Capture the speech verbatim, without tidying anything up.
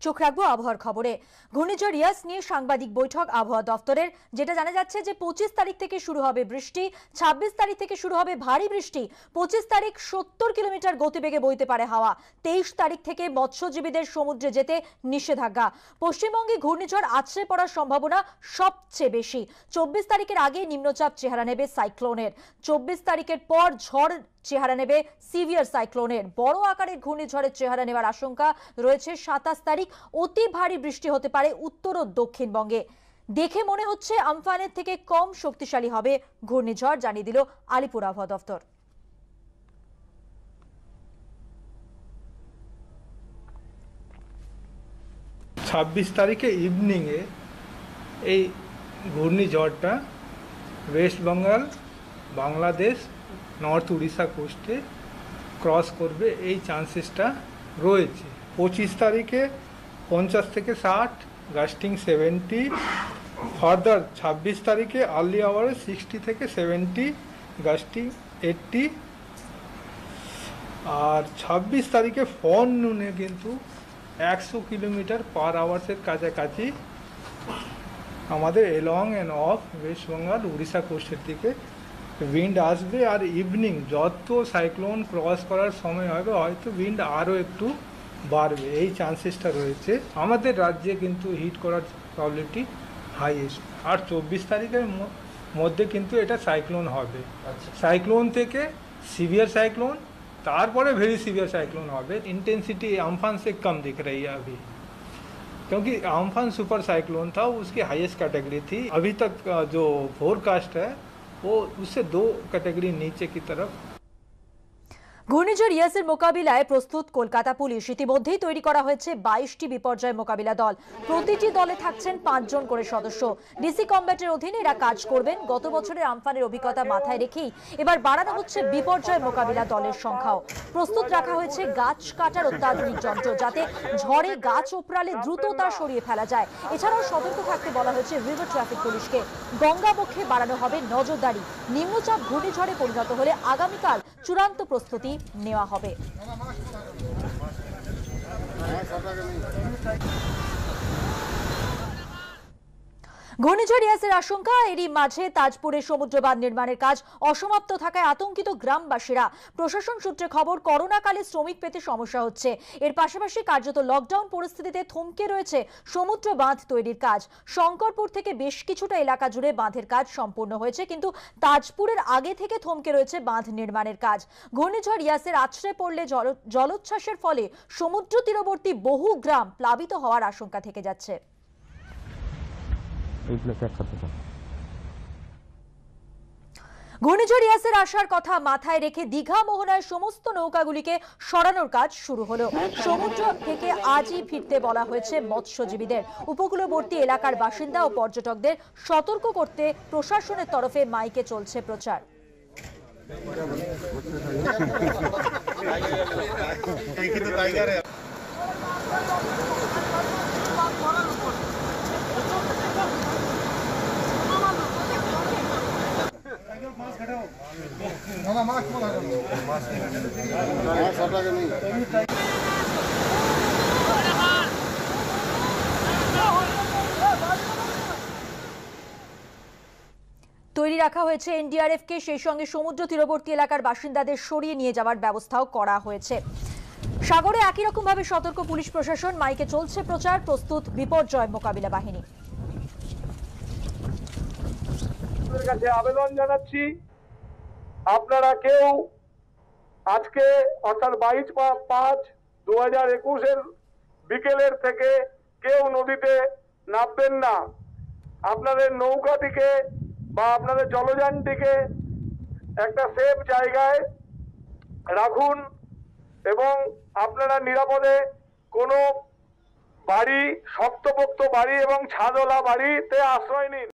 চোখ রাখবো আবহাওয়ার খবরে। ঘূর্ণিঝড় ইয়াস নিয়ে সাংবাদিক বৈঠক আবহাওয়া দফতরের। যেটা জানা যাচ্ছে যে পঁচিশ তারিখ থেকে শুরু হবে বৃষ্টি, ছাব্বিশ তারিখ থেকে শুরু হবে ভারী বৃষ্টি, পঁচিশ তারিখ সত্তর কিলোমিটার গতিবেগে বইতে পারে হাওয়া, তেইশ তারিখ থেকে মৎস্যজীবীদের সমুদ্রে যেতে নিষেধাজ্ঞা। পশ্চিমবঙ্গে ঘূর্ণিঝড় আছড়ে পড়ার সম্ভাবনা সবচেয়ে বেশি। চব্বিশ তারিখের আগে নিম্নচাপ চেহারা নেবে সাইক্লোনের, চব্বিশ তারিখের পর ঝড় চেহারা নেবে সিভিয়ার সাইক্লোনের। বড় আকারের ঘূর্ণিঝড়ের চেহারা নেওয়ার আশঙ্কা রয়েছে সাতাশ তারিখ। অতি ভারী বৃষ্টি হতে পারে উত্তর ও দক্ষিণবঙ্গে। দেখে মনে হচ্ছে আমফানের থেকে কম শক্তিশালী হবে ঘূর্ণিঝড়, জানিয়ে দিল আলিপুর আবহাওয়া দফতর। ছাব্বিশ তারিখে ইভিনিংয়ে এই ঘূর্ণিঝড়টা ওয়েস্ট বেঙ্গল, বাংলাদেশ, নর্থ উড়িষ্যা কোস্টে ক্রস করবে, এই চান্সেসটা রয়েছে। পঁচিশ তারিখে পঞ্চাশ থেকে ষাট, গাস্টিং সেভেন্টি। ফার্দার ছাব্বিশ তারিখে আর্লি আওয়ারে সিক্সটি থেকে সেভেন্টি, গাস্টিং এইট্টি। আর ছাব্বিশ তারিখে ফোন নুনে কিন্তু একশো কিলোমিটার পার আওয়ার্সের কাছাকাছি আমাদের along and of west Bengal Orissa কোস্টের দিকে উইন্ড আসবে। আর ইভিনিং যত সাইক্লোন ক্রস করার সময় হবে হয়তো উইন্ড আরও একটু বাড়বে, এই চান্সেসটা রয়েছে। আমাদের রাজ্যে কিন্তু হিট করার প্রবলিটি হাইয়েস্ট। আর চব্বিশ তারিখের মধ্যে কিন্তু এটা সাইক্লোন হবে। সাইক্লোন থেকে সিভিयर साइक्लोन, तारपरे वेरी सीवियर साइक्लोन হবে। इंटेंसिटी अम्फान से कम दिख रही है अभी, क्योंकि अम्फान सुपर साइक्लोन था, उसकी हाईएस्ट कैटेगरी थी। अभी तक जो फोरकास्ट है वो उससे दो कैटेगरी नीचे की तरफ। ঘূর্ণিঝড় ইয়াসের মোকাবিলায় প্রস্তুত কলকাতা পুলিশ। ইতিমধ্যেই তৈরি করা হয়েছে বাইশটি বিপর্যয় মোকাবিলা দল। প্রতিটি দলে থাকছেন পাঁচজন করে সদস্য। ডিসি কমব্যাটের অধীনে এরা কাজ করবেন। গত বছরের আমফানের অভিজ্ঞতা মাথায় রেখেই এবার বাড়ানো হচ্ছে বিপর্যয় মোকাবিলা দলের সংখ্যাও। প্রস্তুত রাখা হয়েছে গাছ কাটার অত্যাধুনিক যন্ত্র, যাতে ঝড়ে গাছ ওপরালে দ্রুত তা সরিয়ে ফেলা যায়। এছাড়াও সতর্ক থাকতে বলা হয়েছে রিভার ট্রাফিক পুলিশকে। গঙ্গাবক্ষে বাড়ানো হবে নজরদারি। নিম্নচাপ ঘূর্ণিঝড়ে পরিণত হলে আগামীকাল চূড়ান্ত প্রস্তুতি নেওয়া হবে। ঘূর্ণিঝড় ইয়াসের আশঙ্কা, এরই মাঝে তাজপুরে সমুদ্র বাঁধ নির্মাণের কাজ অসমাপ্ত থাকায় আতঙ্কিত গ্রামবাসীরা। প্রশাসন সূত্রে খবর, করোনাকালে শ্রমিক পেতে সমস্যা হচ্ছে। এর পাশাপাশি কার্যত লকডাউন পরিস্থিতিতে থমকে রয়েছে সমুদ্র বাঁধ তৈরির কাজ। শঙ্করপুর থেকে বেশ কিছুটা এলাকা জুড়ে বাঁধের কাজ সম্পূর্ণ হয়েছে, কিন্তু তাজপুরের আগে থেকে থমকে রয়েছে বাঁধ নির্মাণের কাজ। ঘূর্ণিঝড় ইয়াসের আছড়ে পড়লে জলোচ্ছ্বাসের ফলে সমুদ্র তীরবর্তী বহু গ্রাম প্লাবিত হওয়ার আশঙ্কা থেকে যাচ্ছে। ঘূর্ণিঝড় ইয়াসের আসার কথা মাথায় রেখে দীঘা মোহনায় সমস্ত নৌকাগুলিকে সরানোর কাজ শুরু হলো। সমুদ্র থেকে আজই ফিরতে বলা হয়েছে মৎস্যজীবীদের। উপকূলবর্তী এলাকার বাসিন্দা ও পর্যটকদের সতর্ক করতে প্রশাসনের তরফে মাইকে চলছে প্রচার। তৈরি রাখা হয়েছে এনডিআরএফ কে, সেই সঙ্গে সমুদ্র তীরবর্তী এলাকার বাসিন্দাদের সরিয়ে নিয়ে যাওয়ার ব্যবস্থাও করা হয়েছে। সাগরে একই রকম ভাবে সতর্ক পুলিশ প্রশাসন, মাইকে চলছে প্রচার। প্রস্তুত বিপর্যয় মোকাবিলা বাহিনী। কাছে আবেদন জানাচ্ছি, আপনারা কেউ আজকে অর্থাৎ বাইশ পাঁচ দু হাজার একুশের বিকেলের থেকে কেউ নদীতে নামবেন না। আপনাদের নৌকাটিকে বা আপনাদের জলযানটিকে একটা সেফ জায়গায় রাখুন এবং আপনারা নিরাপদে কোনো বাড়ি, শক্তপোক্ত বাড়ি এবং ছাদওয়ালা বাড়িতে আশ্রয় নিন।